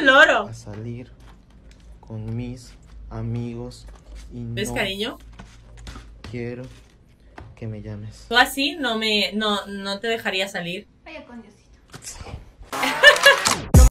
un loro. A salir con mis amigos y ¿Ves, no cariño? quiero que me llames. Tú así no te dejaría salir. Vaya con Diosito.